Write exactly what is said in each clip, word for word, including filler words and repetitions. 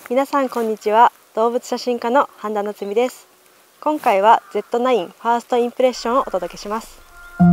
皆さんこんにちは。動物写真家の半田夏美です。今回は ゼットナイン ファーストインプレッションをお届けします。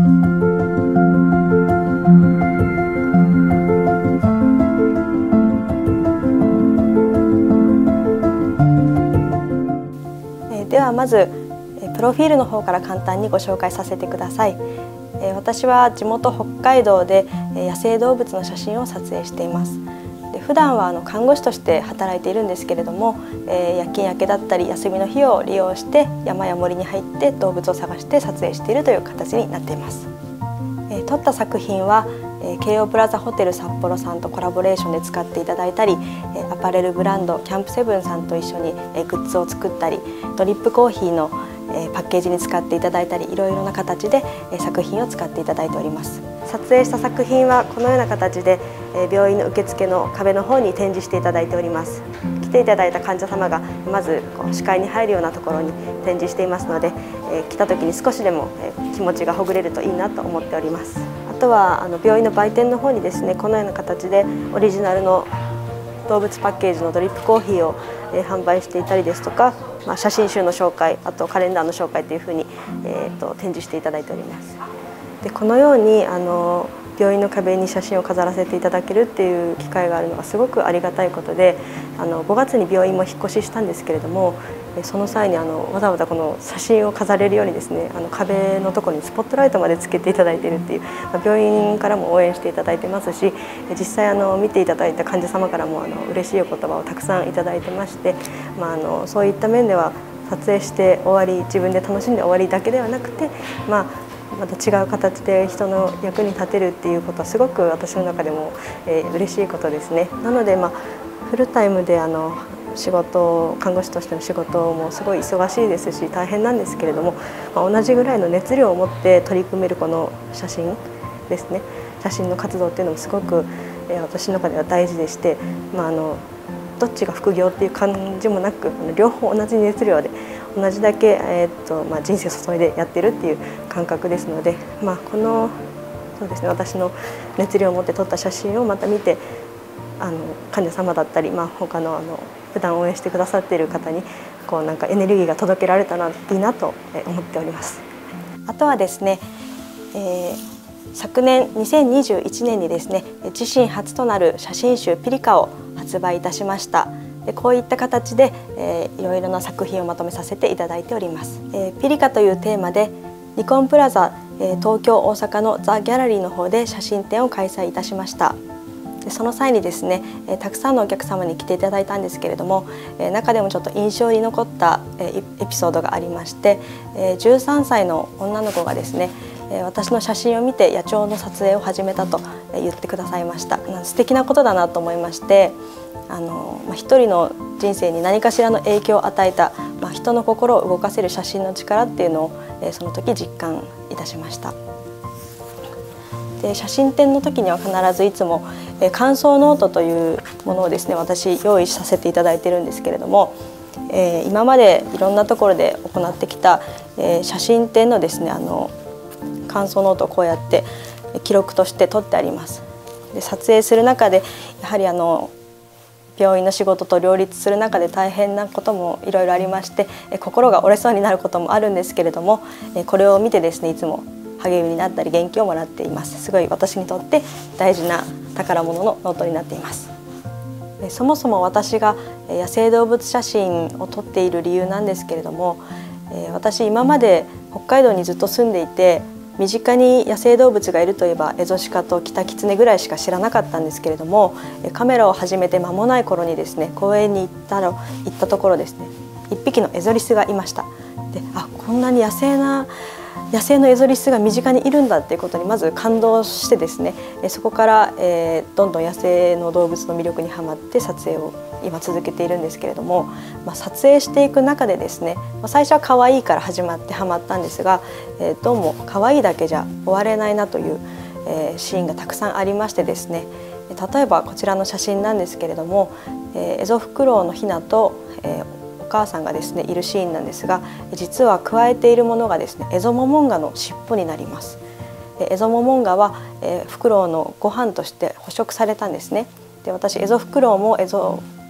えー、ではまずプロフィールの方から簡単にご紹介させてください。えー、私は地元北海道で野生動物の写真を撮影しています。で普段はあの看護師として働いているんですけれども、えー、夜勤明けだったり休みの日を利用して山や森に入って動物を探して撮影しているという形になっています。えー、撮った作品は、えー、京王プラザホテル札幌さんとコラボレーションで使っていただいたり、えー、アパレルブランドキャンプセブンさんと一緒に、えー、グッズを作ったり、ドリップコーヒーのえー、パッケージに使っていただいたり、いろいろな形で、えー、作品を使っていただいております。撮影した作品はこのような形で、えー、病院の受付の壁の方に展示していただいております。来ていただいた患者様がまずこう視界に入るようなところに展示していますので、えー、来た時に少しでも、えー、気持ちがほぐれるといいなと思っております。あとはあの病院の売店の方にですね、このような形でオリジナルの動物パッケージのドリップコーヒーを、えー、販売していたりですとか、まあ、写真集の紹介、あとカレンダーの紹介というふうに、えー、と展示していただいております。でこのようにあの病院の壁に写真を飾らせていただけるっていう機会があるのがすごくありがたいことで、あのごがつに病院も引っ越ししたんですけれども、その際にあのわざわざこの写真を飾れるようにですね、あの壁のところにスポットライトまでつけていただいているっていう、まあ、病院からも応援していただいてますし、実際あの見ていただいた患者様からもあの嬉しいお言葉をたくさんいただいてまして、まあ、あのそういった面では撮影して終わり、自分で楽しんで終わりだけではなくて、まあまた違う形で人の役に立てるっていうことはすごく私の中でも、えー、嬉しいことですね。なので、まあ、フルタイムであの仕事、看護師としての仕事もすごい忙しいですし大変なんですけれども、まあ、同じぐらいの熱量を持って取り組めるこの写真ですね、写真の活動っていうのもすごく、えー、私の中では大事でして、まあ、あのどっちが副業っていう感じもなく、両方同じ熱量で同じだけ、えーとまあ、人生を注いでやってるっていう感覚ですので、まあ、このそうですね、私の熱量を持って撮った写真をまた見て、あの患者様だったり、まあ、他のあの普段応援してくださっている方にこうなんかエネルギーが届けられたらいいなと思っております。あとはですね、えー、昨年にせんにじゅういちねんにですね、自身初となる写真集ピリカを発売いたしました。でこういった形で、えー、いろいろな作品をまとめさせていただいております。えー、ピリカというテーマでニコンプラザ、えー、東京大阪のザ・ギャラリーの方で写真展を開催いたしました。でその際にですね、えー、たくさんのお客様に来ていただいたんですけれども、えー、中でもちょっと印象に残った、えー、エピソードがありまして、えー、じゅうさんさいの女の子がですね、えー、私の写真を見て野鳥の撮影を始めたと言ってくださいました。素敵なことだなと思いまして、あのまあ、一人の人生に何かしらの影響を与えた、まあ、人の心を動かせる写真の力っていうのを、えー、その時実感いたしました。で写真展の時には必ずいつも、えー、感想ノートというものをですね、私用意させていただいているんですけれども、えー、今までいろんなところで行ってきた、えー、写真展のですね、あの感想ノートをこうやって記録として取ってあります。で撮影する中でやはりあの病院の仕事と両立する中で大変なこともいろいろありまして、心が折れそうになることもあるんですけれども、これを見てですね、いつも励みになったり元気をもらっています。すごい私にとって大事な宝物のノートになっています。そもそも私が野生動物写真を撮っている理由なんですけれども、私今まで北海道にずっと住んでいて、身近に野生動物がいるといえばエゾシカとキタキツネぐらいしか知らなかったんですけれども、カメラを始めて間もない頃にですね、公園に行ったら行ったところですね、いっぴきのエゾリスがいました。で、あ、こんなに野生な野生のエゾリスが身近にいるんだっていうことにまず感動してですね、そこから、えー、どんどん野生の動物の魅力にはまって撮影を今続けているんですけれども、まあ、撮影していく中でですね、まあ、最初は可愛いから始まってはまったんですが、えー、どうも可愛いだけじゃ終われないなという、えー、シーンがたくさんありましてですね、例えばこちらの写真なんですけれども、えー、エゾフクロウのヒナと、えーお母さんがですねいるシーンなんですが、実はくわえているものがですねエゾモモンガの尻尾になります。エゾモモンガは、えー、フクロウのご飯として捕食されたんですね。で私エゾフクロウもエゾ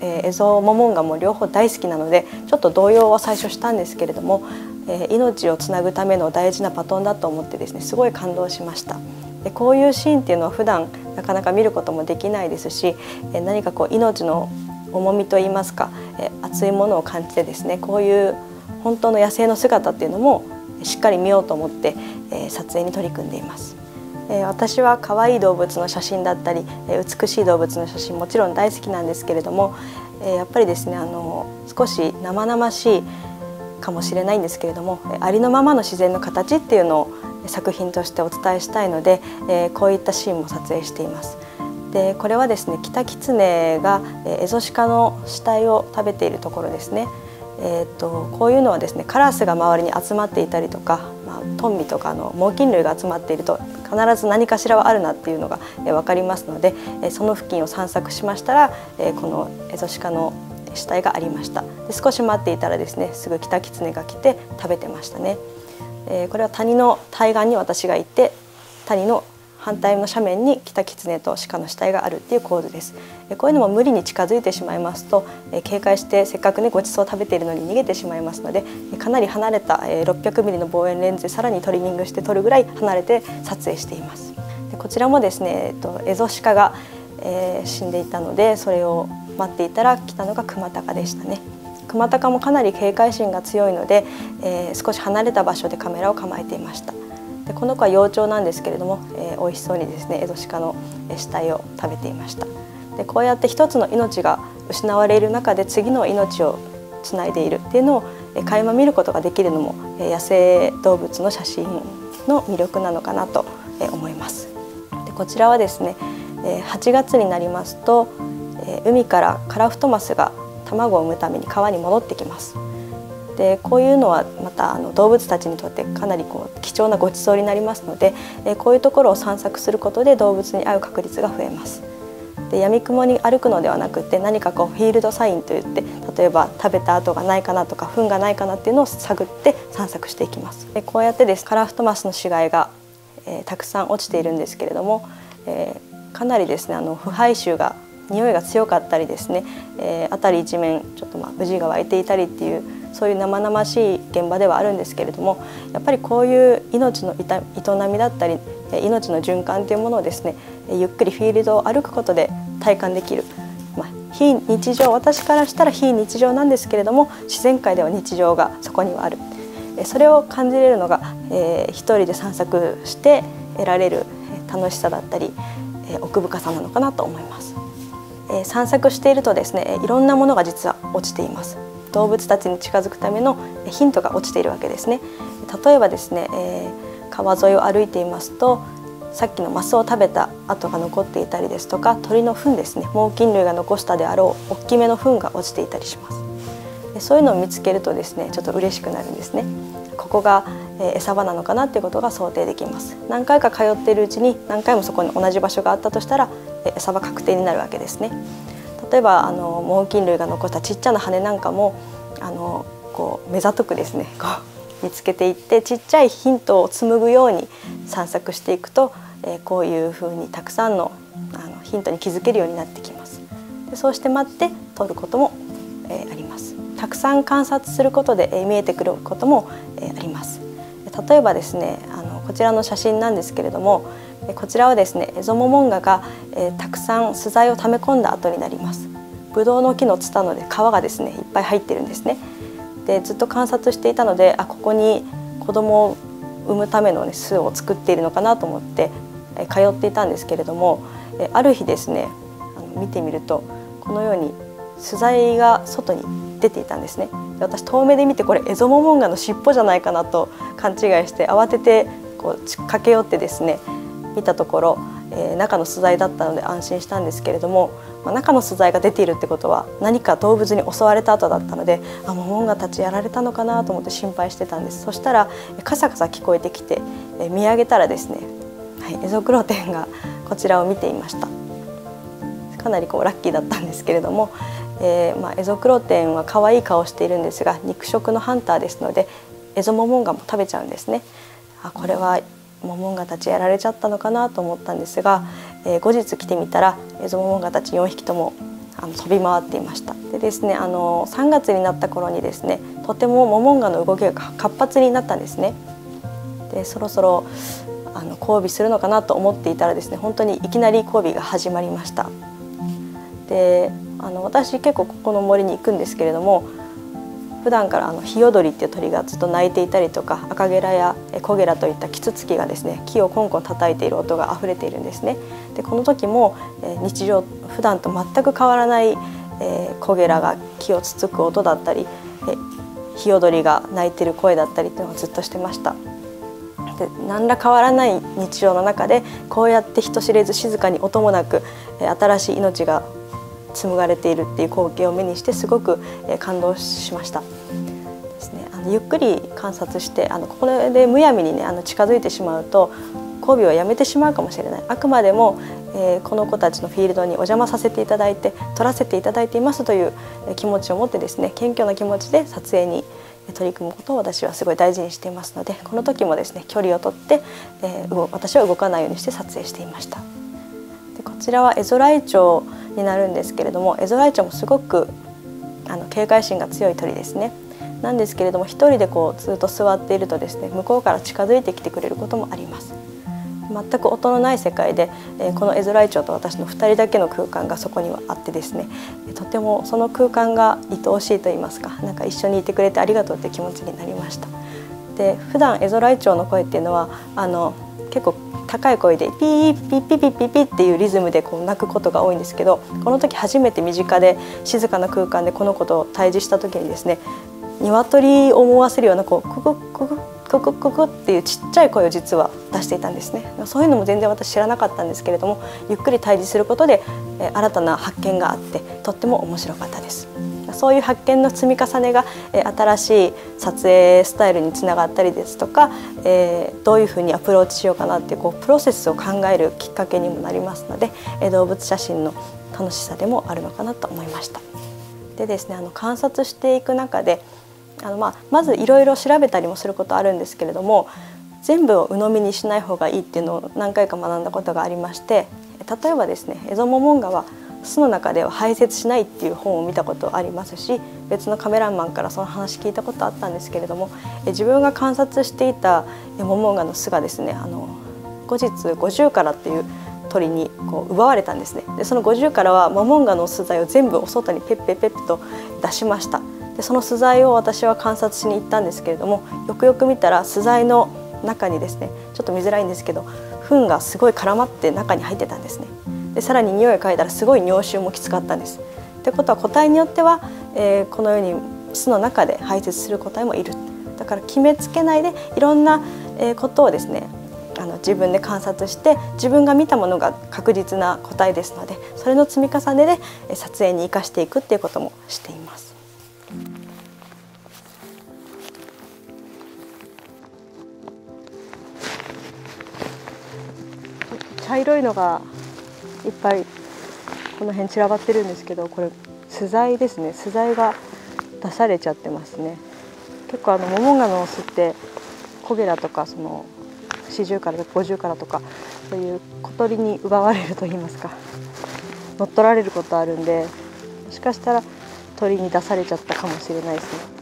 えー、エゾモモンガも両方大好きなのでちょっと動揺は最初したんですけれども、えー、命をつなぐための大事なバトンだと思ってですねすごい感動しました。でこういうシーンっていうのは普段なかなか見ることもできないですし、えー、何かこう命の重みといいますか、えー、熱いものを感じてですねこういう本当の野生の姿っていうのもしっかり見ようと思って、えー、撮影に取り組んでいます。えー、私は可愛い動物の写真だったり、えー、美しい動物の写真もちろん大好きなんですけれども、えー、やっぱりですねあの少し生々しいかもしれないんですけれども、ありのままの自然の形っていうのを作品としてお伝えしたいので、えー、こういったシーンも撮影しています。でこれはですねキタキツネがエゾシカの死体を食べているところですね。えー、とこういうのはですねカラスが周りに集まっていたりとか、まあ、トンビとかの猛禽類が集まっていると必ず何かしらはあるなっていうのが、えー、分かりますので、えー、その付近を散策しましたら、えー、このエゾシカの死体がありました。で少し待っていたらですねすぐキタキツネが来て食べてましたね。えー、これは谷の対岸に私がいて谷の反対の斜面にキタキツネと鹿の死体があるっていう構図です。こういうのも無理に近づいてしまいますと警戒してせっかくねごちそうを食べているのに逃げてしまいますので、かなり離れたろっぴゃくミリの望遠レンズでさらにトリミングして撮るぐらい離れて撮影しています。でこちらもですね、えっと、エゾシカが、えー、死んでいたのでそれを待っていたら来たのがクマタカでしたね。クマタカもかなり警戒心が強いので、えー、少し離れた場所でカメラを構えていました。でこの子は幼鳥なんですけれども、えー、美味しそうにですねエゾシカの死体を食べていました。でこうやって一つの命が失われる中で次の命をつないでいるっていうのを、えー、垣間見ることができるのも、えー、野生動物の写真の魅力なのかなと、えー、思います。でこちらはですね、えー、はちがつになりますと、えー、海からカラフトマスが卵を産むために川に戻ってきます。でこういうのはまたあの動物たちにとってかなりこう貴重なごちそうになりますので、えこういうところを散策することで動物に会う確率が増えます。で闇雲に歩くのではなくて何かこうフィールドサインといって例えば食べた跡がないかなとか糞がないかなっていうのを探って散策していきます。でこうやってですカラフトマスの死骸が、えー、たくさん落ちているんですけれども、えー、かなりですねあの腐敗臭が匂いが強かったりですね、えー、辺り一面ちょっとまあ無地が湧いていたりっていうそういう生々しい現場ではあるんですけれども、やっぱりこういう命の営みだったり命の循環というものをですねゆっくりフィールドを歩くことで体感できる、まあ、非日常私からしたら非日常なんですけれども自然界では日常がそこにはある、それを感じれるのが、えー、一人で散策して得られる楽しさだったり、えー、奥深さなのかなと思います。えー、散策しているとですねいろんなものが実は落ちています。動物たちに近づくためのヒントが落ちているわけですね。例えばですね、えー、川沿いを歩いていますとさっきのマスを食べた跡が残っていたりですとか鳥の糞ですね猛禽類が残したであろう大きめの糞が落ちていたりします。でそういうのを見つけるとですねちょっと嬉しくなるんですね。ここが、えー、餌場なのかなっていうことが想定できます。何回か通っているうちに何回もそこに同じ場所があったとしたら、えー、餌場確定になるわけですね。例えばあの猛禽類が残したちっちゃな羽なんかもあのこう目ざとくですねこう見つけていってちっちゃいヒントを紡ぐように散策していくと、えー、こういうふうにたくさんの、あのヒントに気づけるようになってきます。でそうして待って撮ることも、えー、あります。たくさん観察することで、えー、見えてくることも、えー、あります。例えばですねあのこちらの写真なんですけれどもこちらはですねエゾモモンガが、えー、たくさん巣材を溜め込んだ後になります。ブドウの木のツタので皮がですねいっぱい入ってるんですね。でずっと観察していたのであここに子供を産むための、ね、巣を作っているのかなと思って、えー、通っていたんですけれども、えー、ある日ですねあの見てみるとこのように巣材が外に出ていたんですね。で私遠目で見てこれエゾモモンガの尻尾じゃないかなと勘違いして慌ててこう駆け寄ってですね見たところ、えー、中の巣材だったので安心したんですけれども、まあ、中の巣材が出ているってことは何か動物に襲われた後だったのであモモンガたちやられたのかなと思って心配してたんです。そしたらカサカサ聞こえてきて、えー、見上げたらですね、はい、エゾクロテンがこちらを見ていました。かなりこうラッキーだったんですけれども、えーまあ、エゾクロテンは可愛い顔しているんですが肉食のハンターですのでエゾモモンガも食べちゃうんですね。あこれはモモンガたちやられちゃったのかなと思ったんですが、えー、後日来てみたらエゾモモンガたちよんひきともああの飛び回っていました。でですね、あのさんがつになった頃にですね、とてもモモンガの動きが活発になったんですね。でそろそろあの交尾するのかなと思っていたらですね、本当にいきなり交尾が始まりました。であの私結構ここの森に行くんですけれども、普段からあのヒヨドリっていう鳥がずっと鳴いていたりとか、アカゲラやコゲラといったキツツキがですね、木をコンコン叩いている音があふれているんですね。でこの時も、えー、日常普段と全く変わらない、えー、コゲラが木をつつく音だったり、えー、ヒヨドリが鳴いている声だったりっていうのをずっとしてました。で何ら変わらない日常の中でこうやって人知れず静かに音もなく、えー、新しい命が紡がれているっていう光景を目にしてすごく感動しましたですね。あのゆっくり観察して、あのこれでむやみにねあの近づいてしまうと交尾をやめてしまうかもしれない。あくまでも、えー、この子たちのフィールドにお邪魔させていただいて撮らせていただいていますという気持ちを持ってですね、謙虚な気持ちで撮影に取り組むことを私はすごい大事にしていますので、この時もですね距離をとって、えー、私は動かないようにして撮影していました。でこちらはエゾライチョウになるんですけれども、エゾライチョウもすごくあの警戒心が強い鳥ですね。なんですけれども、一人でこうずっと座っているとですね、向こうから近づいてきてくれることもあります。全く音のない世界で、えー、このエゾライチョウと私のふたりだけの空間がそこにはあってですね、とてもその空間が愛おしいと言いますか、なんか一緒にいてくれてありがとうという気持ちになりました。で普段エゾライチョウの声っていうのはあの結構高い声でピーピーピーピーピーピーっていうリズムでこう鳴くことが多いんですけど、この時初めて身近で静かな空間でこの子と対峙した時にですね、鶏を思わせるようなこうククククククククっていうちっちゃい声を実は出していたんですね。そういうのも全然私知らなかったんですけれども、ゆっくり対峙することでえ新たな発見があってとっても面白かったです。そういう発見の積み重ねが新しい撮影スタイルにつながったりですとか、えー、どういうふうにアプローチしようかなっていう、こうプロセスを考えるきっかけにもなりますので、動物写真の楽しさでもあるのかなと思いました。でですね、あの観察していく中であの、まあ、まずいろいろ調べたりもすることあるんですけれども、全部を鵜呑みにしない方がいいっていうのを何回か学んだことがありまして、例えばですね、エゾモモンガは巣の中では排泄しないっていう本を見たことありますし、別のカメラマンからその話聞いたことあったんですけれども、自分が観察していたモモンガの巣がですね、あの後日ゴジュウカラっていう鳥にこう奪われたんですね。でそのゴジュウカラはモモンガの巣材を全部お外にペッペペッペと出しました。でその巣材を私は観察しに行ったんですけれども、よくよく見たら巣材の中にですね、ちょっと見づらいんですけど糞がすごい絡まって中に入ってたんですね。でさらに匂いを嗅いだらすごい尿臭もきつかったんです。ってことは個体によっては、えー、このように巣の中で排泄する個体もいる。だから決めつけないでいろんなことをですね、あの自分で観察して自分が見たものが確実な個体ですので、それの積み重ねで撮影に生かしていくっていうこともしています。茶色いのがいっぱいこの辺散らばってるんですけど、これ巣材ですね。巣材が出されちゃってますね。結構あのモモンガのオスってコゲラとかそのシジュウカラとかゴジュウカラとかそういう小鳥に奪われると言いますか、乗っ取られることあるんで、もしかしたら鳥に出されちゃったかもしれないですね。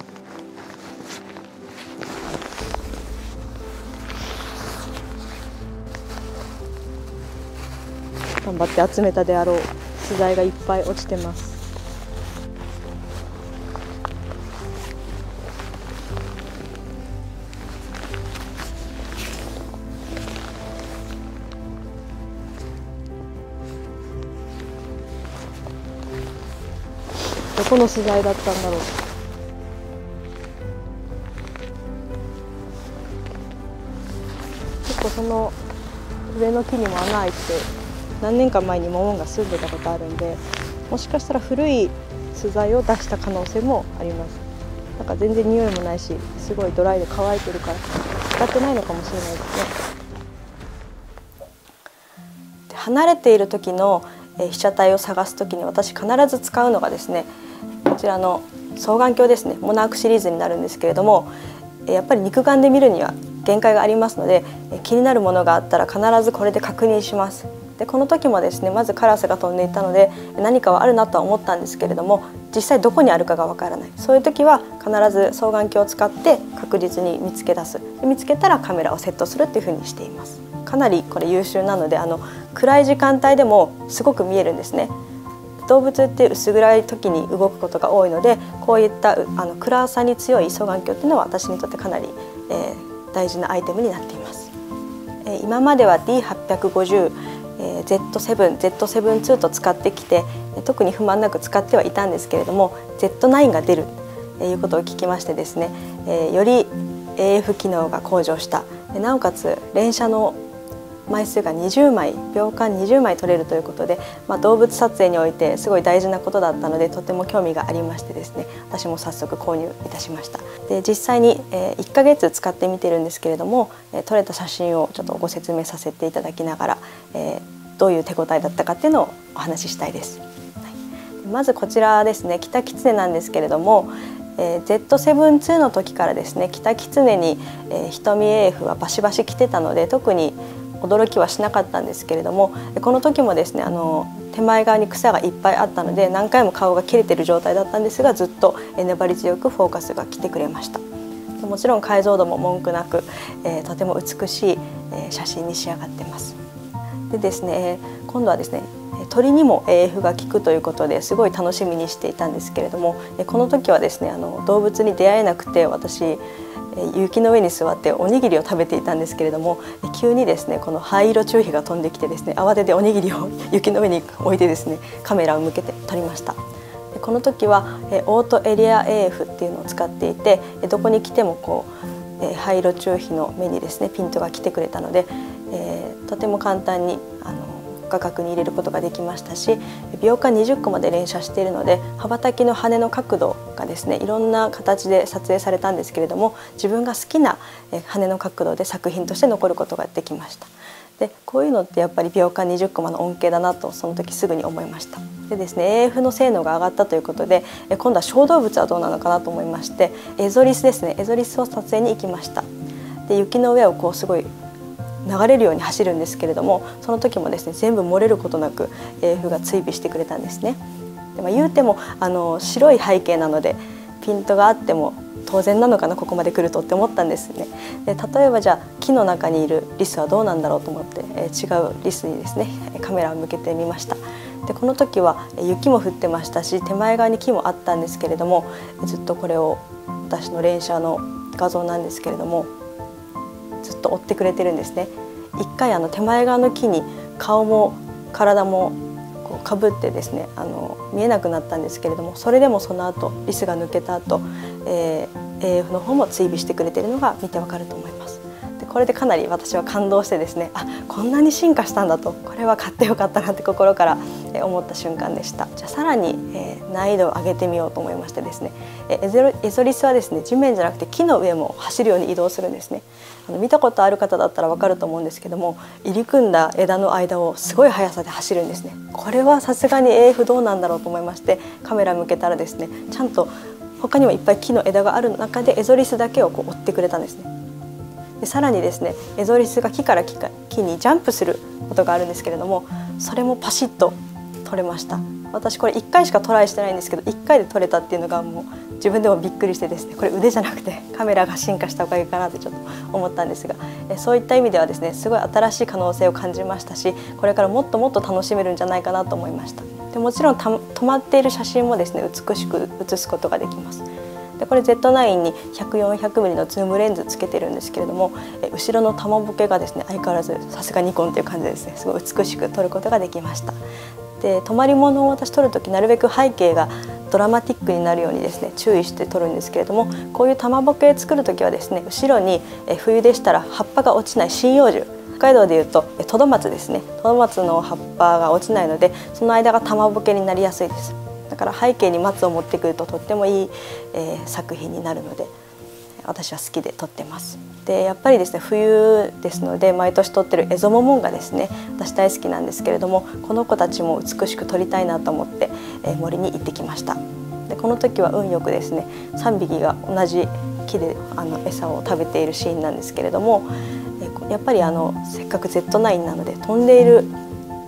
頑張って集めたであろう巣材がいっぱい落ちてます。どこの巣材だったんだろう。結構その上の木にも穴開いて何年か前にモモンが住んでたことあるんで、もしかしたら古い巣材を出した可能性もあります。なんか全然匂いもないし、すごいドライで乾いてるから使ってないのかもしれないですね。で離れている時の被写体を探す時に私必ず使うのがですね、こちらの双眼鏡ですね。モナークシリーズになるんですけれども、やっぱり肉眼で見るには限界がありますので、気になるものがあったら必ずこれで確認します。 でこの時もですねまずカラスが飛んでいたので何かはあるなとは思ったんですけれども、実際どこにあるかがわからない、そういう時は必ず双眼鏡を使って確実に見つけ出す、で見つけたらカメラをセットするっていうふうにしています。かなりこれ優秀なので、あの暗い時間帯でもすごく見えるんですね。動物って薄暗い時に動くことが多いので、こういったあの暗さに強い双眼鏡っていうのは私にとってかなり、えー、大事なアイテムになっています。えー、今までは ディーはっぴゃくごじゅう、えー、ゼットセブン、ゼットセブンツー と使ってきて特に不満なく使ってはいたんですけれども、 ゼットナイン が出るということを聞きましてですね、えー、より エーエフ 機能が向上した、なおかつ連写の枚数がにじゅうまい、秒間にじゅうまい撮れるということで、まあ、動物撮影においてすごい大事なことだったのでとても興味がありましてですね、私も早速購入いたしました。で実際に、えー、いっかげつ使ってみてるんですけれども、えー、撮れた写真をちょっとご説明させていただきながら、えー、どういう手応えだったかっていうのをお話ししたいです。はい、まずこちらですね、キタキツネなんですけれども、えー、ゼットセブンツー の時からですね、キタキツネに、えー、瞳 エーエフ はバシバシ来てたので特に驚きはしなかったんですけれども、この時もですねあの手前側に草がいっぱいあったので何回も顔が切れてる状態だったんですが、ずっと粘り強くフォーカスが来てくれました。もちろん解像度も文句なく、えー、とても美しい、えー、写真に仕上がってます。でですね、今度はですね鳥にも エーエフ が効くということですごい楽しみにしていたんですけれども、この時はですねあの動物に出会えなくて、私雪の上に座っておにぎりを食べていたんですけれども、急にですねこの灰色チュウヒが飛んできてですね、慌てておにぎりを雪の上に置いてですねカメラを向けて撮りました。この時はオートエリア エーエフ っていうのを使っていて、どこに来てもこう灰色チュウヒの目にですねピントが来てくれたので、えー、とても簡単にあの画角に入れることができましたし、秒間にじゅっこまで連写しているので羽ばたきの羽の角度がですねいろんな形で撮影されたんですけれども、自分が好きな羽の角度で作品として残ることができました。でこういうのってやっぱり秒間にじゅっコマの恩恵だなとその時すぐに思いました。でですね エーエフ の性能が上がったということで、今度は小動物はどうなのかなと思いまして、エゾリスですね、エゾリスを撮影に行きました。で雪の上をこうすごい流れるように走るんですけれども、その時もですね全部漏れることなく エーエフ が追尾してくれたんですね。で、まあ、言うてもあの白い背景なのでピントがあっても当然なのかなここまで来るとって思ったんですね。で例えばじゃあ木の中にいるリスはどうなんだろうと思って、えー、違うリスにですねカメラを向けてみました。でこの時は雪も降ってましたし手前側に木もあったんですけれども、ずっとこれを私の連写の画像なんですけれどもずっと追ってくれてるんですね。一回あの手前側の木に顔も体もこうかぶってですねあの見えなくなったんですけれども、それでもその後リスが抜けた後、えー、エーエフ の方も追尾してくれてるのが見てわかると思います。でこれでかなり私は感動してですね、あこんなに進化したんだと、これは買ってよかったなって心から思った瞬間でした。じゃあさらに、えー、難易度を上げてみようと思いましてですね、エゾエゾリスはですね地面じゃなくて木の上も走るように移動するんですね。あの見たことある方だったらわかると思うんですけども、入り組んだ枝の間をすごい速さで走るんですね。これはさすがに エーエフ どうなんだろうと思いましてカメラ向けたらですね、ちゃんと他にもいっぱい木の枝がある中でエゾリスだけをこう追ってくれたんですね。でさらにですねエゾリスが木から木か木にジャンプすることがあるんですけれども、それもパシッと撮れました。私これいっかいしかトライしてないんですけどいっかいで撮れたっていうのがもう自分でもびっくりしてですね、これ腕じゃなくてカメラが進化したおかげかなってちょっと思ったんですが、えそういった意味ではですねすごい新しい可能性を感じましたし、これからもっともっと楽しめるんじゃないかなと思いました。でもちろんた止まっている写真もですね美しく写すことができます。でこれ ゼットナイン に ひゃく、よんひゃくミリのズームレンズつけてるんですけれども、え後ろの玉ボケがですね相変わらずさすがニコンという感じでですねすごい美しく撮ることができました。で止まり物を私撮る時なるべく背景がドラマティックになるようにですね注意して撮るんですけれども、こういう玉ボケ作る時はですね後ろにえ冬でしたら葉っぱが落ちない針葉樹、北海道でいうとトドマツですね、トドマツの葉っぱが落ちないのでその間が玉ボケになりやすいです。だから背景に松を持ってくるととってもいい、えー、作品になるので私は好きで撮ってます。でやっぱりですね冬ですので毎年撮ってるエゾモモンガですね、私大好きなんですけれども、この子たちも美しく撮りたいなと思って、えー、森に行ってきました。でこの時は運よくですねさんびきが同じ木であの餌を食べているシーンなんですけれども、えー、やっぱりあのせっかく ゼットナイン なので飛んでいる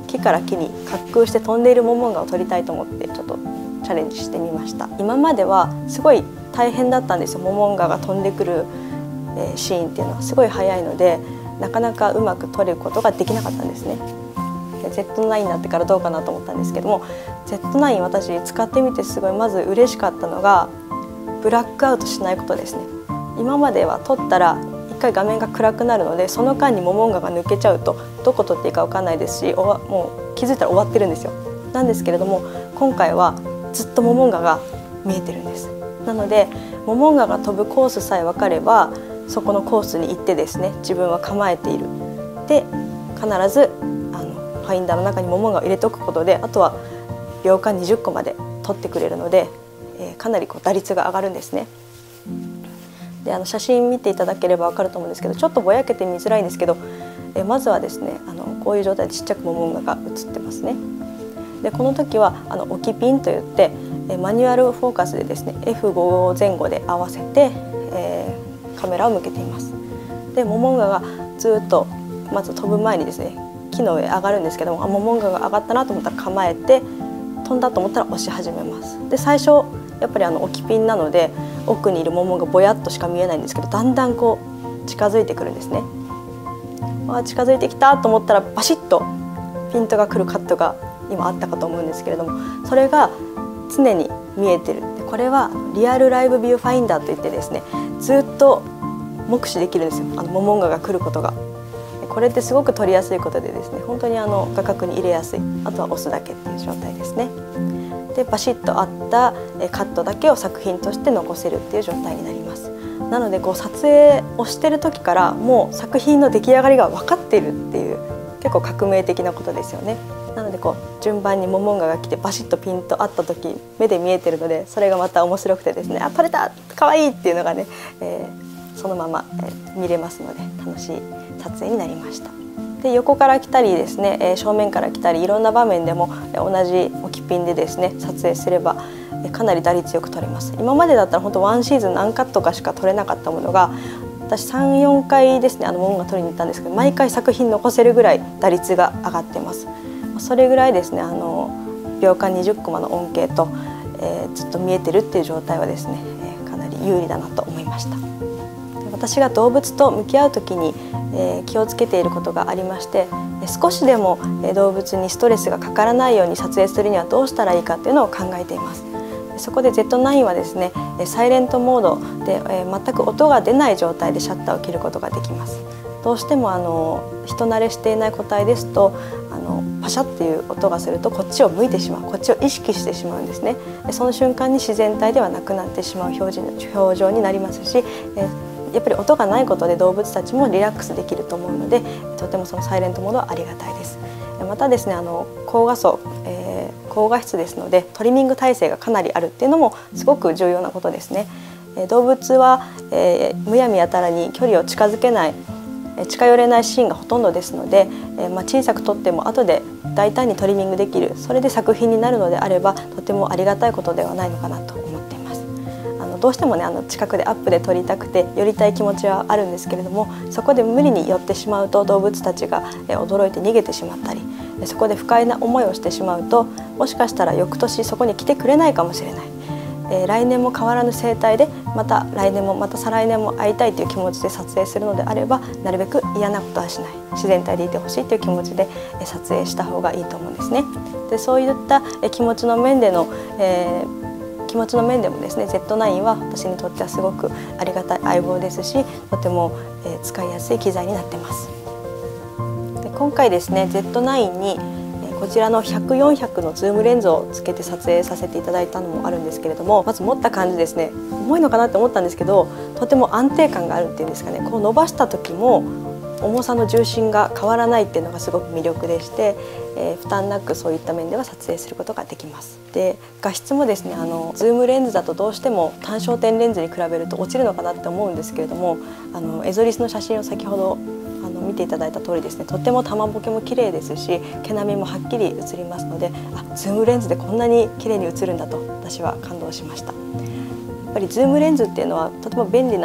木から木に滑空して飛んでいるモモンガを撮りたいと思ってちょっとチャレンジしてみました。今まではすごい大変だったんですよ。モモンガが飛んでくるシーンっていうのはすごい速いので、なかなかうまく撮ることができなかったんですね。ゼットナイン になってからどうかなと思ったんですけども、 ゼットナイン 私使ってみてすごいまず嬉しかったのがブラックアウトしないことですね。今までは撮ったら一回画面が暗くなるので、その間にモモンガが抜けちゃうとどこ撮っていいか分かんないですし、おわもう気づいたら終わってるんですよ。なんですけれども今回はずっとモモンガが見えてるんです。なのでモモンガが飛ぶコースさえ分かればそこのコースに行ってですね、自分は構えているで必ずあのファインダーの中にモモンガを入れておくことで、あとは秒間にじゅっこまで撮ってくれるので、えー、かなりこう打率が上がるんですね。であの写真見ていただければ分かると思うんですけど、ちょっとぼやけて見づらいんですけど、えー、まずはですねあのこういう状態でちっちゃくモモンガが映ってますね。でこの時はあの置きピンといってマニュアルフォーカスでですね エフご 前後で合わせて、えー、カメラを向けています。でモモンガがずっとまず飛ぶ前にですね木の上上がるんですけども、あモモンガが上がったなと思ったら構えて、飛んだと思ったら押し始めます。で最初やっぱりあの置きピンなので奥にいるモモンガぼやっとしか見えないんですけど、だんだんこう近づいてくるんですね。あ近づいてきたと思ったらバシッとピントが来るカットが今あったかと思うんですけれども、それが常に見えてる。でこれはリアルライブビューファインダーといってですね、ずっと目視できるんですよ、あのモモンガが来ることが。これってすごく撮りやすいことでですね、本当にあの画角に入れやすい、あとは押すだけっていう状態ですね。でバシッと合ったカットだけを作品として残せるっていう状態になります。なのでこう撮影をしてる時からもう作品の出来上がりが分かっているっていう結構革命的なことですよね。なのでこう順番にモモンガが来てバシッとピンと合った時目で見えてるので、それがまた面白くてですね、あ撮れたかわいいっていうのがね、えー、そのまま、えー、見れますので楽しい撮影になりました。で横から来たりですね、えー、正面から来たりいろんな場面でも、えー、同じ置きピンでですね撮影すれば、えー、かなり打率よく撮れます。今までだったら本当ワンシーズン何カットかしか撮れなかったものが、私さん、よんかいですねあのモモンガ撮りに行ったんですけど、毎回作品残せるぐらい打率が上がってます。それぐらいですねあの秒間にじゅっコマの恩恵と、えー、ずっと見えてるっていう状態はですね、えー、かなり有利だなと思いました。私が動物と向き合う時に、えー、気をつけていることがありまして、少しでも動物にストレスがかからないように撮影するにはどうしたらいいかっていうのを考えています。そこで ゼットナイン はですねサイレントモードで、えー、全く音が出ない状態でシャッターを切ることができます。どうしてもあの人慣れしていない個体ですとあのパシャっていう音がするとこっちを向いてしまう、こっちを意識してしまうんですね。でその瞬間に自然体ではなくなってしまう表情表情になりますし、えやっぱり音がないことで動物たちもリラックスできると思うので、とてもそのサイレントモードはありがたいです。またですねあの高画素、えー、高画質ですのでトリミング耐性がかなりあるっていうのもすごく重要なことですね。動物は、えー、むやみやたらに距離を近づけない、近寄れないシーンがほとんどですので、えーまあ、小さく撮っても後で大胆にトリミングできる、それで作品になるのであればとてもありがたいことではないのかなと思っています。あのどうしてもねあの近くでアップで撮りたくて寄りたい気持ちはあるんですけれども、そこで無理に寄ってしまうと動物たちが驚いて逃げてしまったり、そこで不快な思いをしてしまうともしかしたら翌年そこに来てくれないかもしれない、えー、来年も変わらぬ生態でまた来年もまた再来年も会いたいという気持ちで撮影するのであれば、なるべく嫌なことはしない、自然体でいてほしいという気持ちで撮影した方がいいと思うんですね。でそういった気持ちの面での、えー、気持ちの面でもですね ゼットナイン は私にとってはすごくありがたい相棒ですし、とても、えー、使いやすい機材になってます。で今回ですね ゼットナイン にこちらのひゃく、よんひゃくのズームレンズをつけて撮影させていただいたのもあるんですけれども、まず持った感じですね、重いのかなって思ったんですけど、とても安定感があるっていうんですかね、こう伸ばした時も重さの重心が変わらないっていうのがすごく魅力でして、えー、負担なくそういった面では撮影することができます。で画質もですねあのズームレンズだとどうしても単焦点レンズに比べると落ちるのかなって思うんですけれども、あのエゾリスの写真を先ほどあの見ていただいた通りですね、とても玉ボケも綺麗ですし毛並みもはっきり映りますので、あズームレンズでこんなに綺麗に映るんだと私は感動しました。やっぱりズームレンズっていうのはとても便利な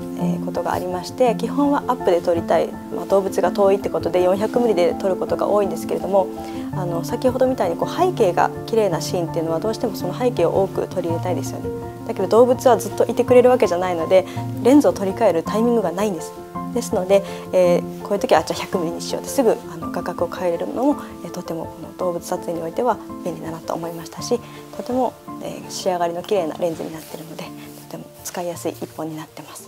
ことがありまして、基本はアップで撮りたい、まあ、動物が遠いってことで よんひゃくミリ で撮ることが多いんですけれども、あの先ほどみたいにこう背景が綺麗なシーンっていうのはどうしてもその背景を多く取り入れたいですよね。だけど動物はずっといてくれるわけじゃないので、レンズを取り替えるタイミングがないんです。ですので、えー、こういう時はじゃあ ひゃくミリ にしようってすぐあの画角を変えれるのも、えー、とてもこの動物撮影においては便利だなと思いましたし、とても、えー、仕上がりの綺麗なレンズになっているので、とても使いやすい一本になってます。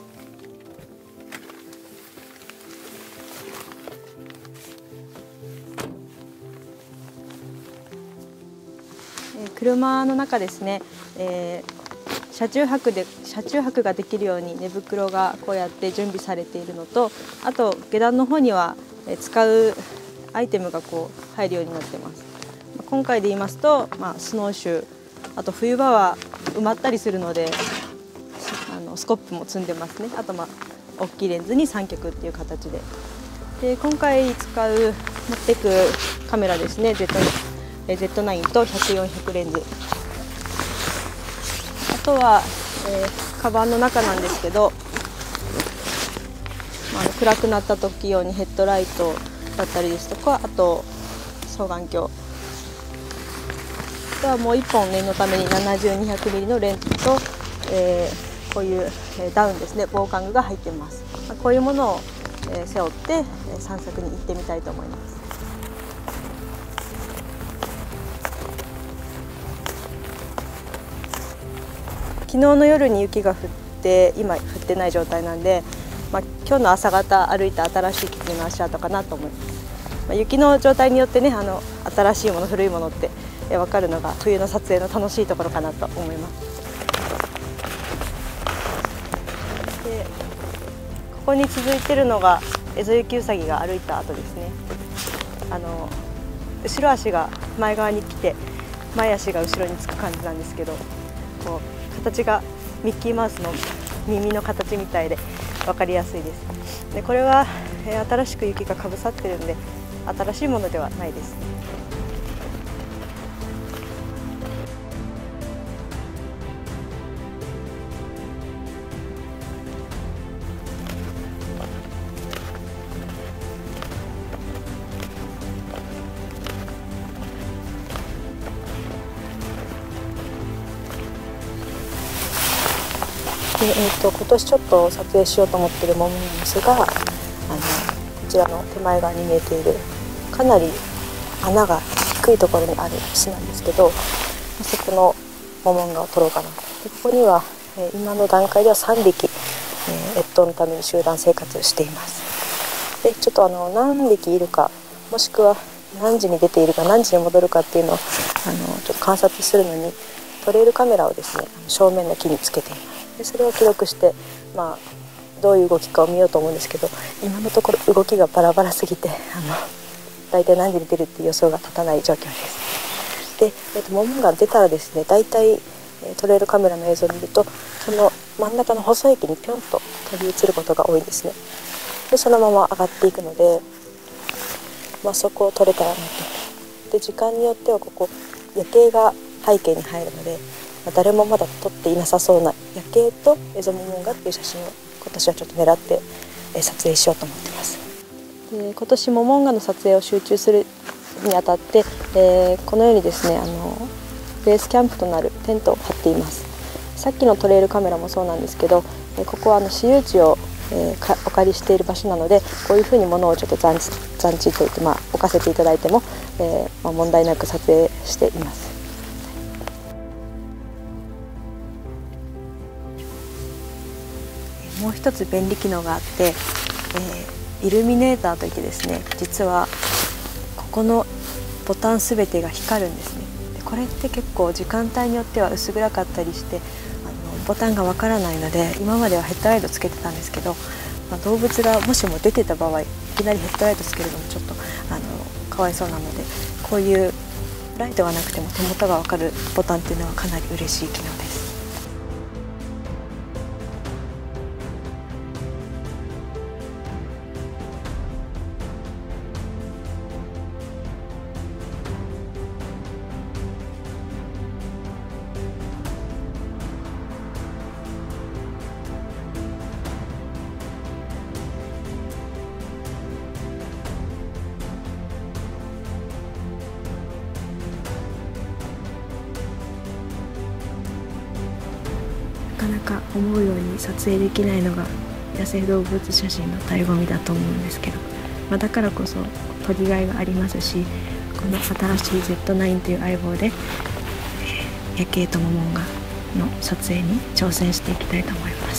えー、車の中ですね、えー車中泊で車中泊ができるように寝袋がこうやって準備されているのと、あと下段の方には使うアイテムがこう入るようになってます。今回で言いますと、まあ、スノーシュー、あと冬場は埋まったりするのであのスコップも積んでますね。あとまあ大きいレンズに三脚っていう形で、で今回使う持っていくカメラですね、 ゼットナイン とひゃく、よんひゃくレンズ、あとは、えー、カバンの中なんですけど、まあ、暗くなった時用にヘッドライトだったりですとか、あと双眼鏡、あとはもういっぽん念のために ななじゅう、にひゃくミリ のレンズと、えー、こういうダウンですね、防寒具が入っています。まあ、こういうものを背負って散策に行ってみたいと思います。昨日の夜に雪が降って今降ってない状態なんで、まあ、今日の朝方歩いた新しい狐の足跡かなと思います。まあ、雪の状態によってね、あの新しいもの古いものって分かるのが冬の撮影の楽しいところかなと思います。でここに続いてるのがエゾユキウサギが歩いた後ですね。あの後ろ足が前側に来て前足が後ろにつく感じなんですけど、こう形がミッキーマウスの耳の形みたいで分かりやすいです。でこれは、えー、新しく雪がかぶさってるんで新しいものではないです。でえー、と今年ちょっと撮影しようと思っているモモなんですが、あのこちらの手前側に見えているかなり穴が低いところにある巣なんですけど、そこのモモンガを撮ろうかなと。でここには、えー、今の段階ではさんびき、えー、越冬のために集団生活しています。でちょっとあの何匹いるか、もしくは何時に出ているか何時に戻るかっていうのをあのちょっと観察するのにトレイルカメラをですね正面の木につけています。でそれを記録して、まあ、どういう動きかを見ようと思うんですけど、今のところ動きがバラバラすぎてあの大体何時に出るっていう予想が立たない状況です。で、えっと、モモンガ出たらですね、大体トレイルカメラの映像を見るとその真ん中の細い木にぴょんと飛び移ることが多いんですね。でそのまま上がっていくので、まあ、そこを撮れたらなと。で時間によってはここ夜景が背景に入るので、誰もまだ撮っていなさそうな夜景とエゾモモンガっていう写真を今年はちょっと狙って撮影しようと思ってます。で今年モモンガの撮影を集中するにあたって、えー、このようにですねあのベースキャンプとなるテントを張っています。さっきのトレイルカメラもそうなんですけど、ここはあの私有地を、えー、お借りしている場所なので、こういうふうに物をちょっと残地残地といって、まあ、置かせていただいても、えーまあ、問題なく撮影しています。もう一つ便利機能があって、えー、イルミネーターといってですね、実はここのボタンすべてが光るんですね。でこれって結構時間帯によっては薄暗かったりして、あのボタンがわからないので、今まではヘッドライトつけてたんですけど、まあ、動物がもしも出てた場合いきなりヘッドライトつけるのもちょっとあのかわいそうなので、こういうライトがなくても手元がわかるボタンっていうのはかなり嬉しい機能です。 かなか思うように撮影できないのが野生動物写真の醍醐味だと思うんですけど、まあ、だからこそ撮りがいがありますし、この新しい ゼットナイン という相棒で、えー、夜景とモモンガの撮影に挑戦していきたいと思います。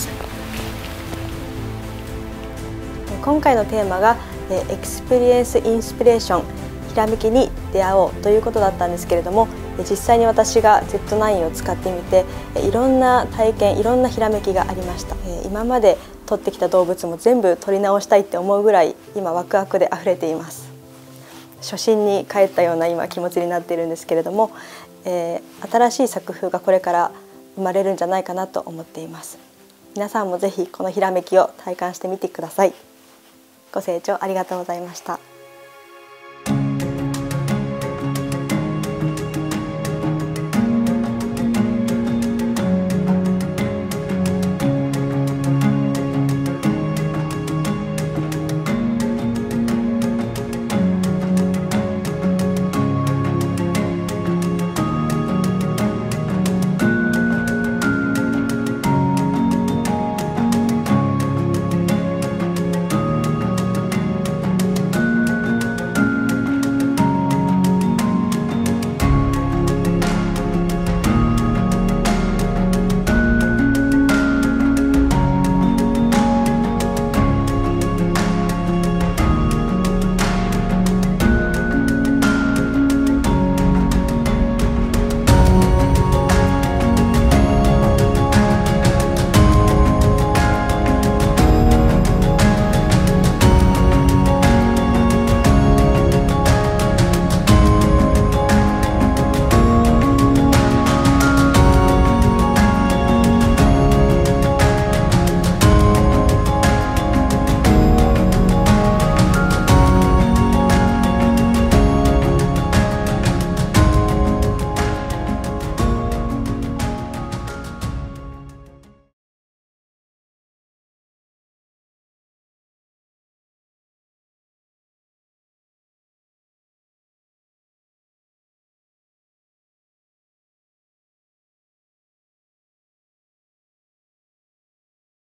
今回のテーマがエクスペリエンスインスピレーション、ひらめきに出会おうということだったんですけれども、実際に私が ゼットナイン を使ってみていろんな体験、いろんなひらめきがありました。今まで撮ってきた動物も全部撮り直したいって思うぐらい今ワクワクであふれています。初心に帰ったような今気持ちになっているんですけれども、えー、新しい作風がこれから生まれるんじゃないかなと思っています。皆さんもぜひこのひらめきを体感してみてください。ご清聴ありがとうございました。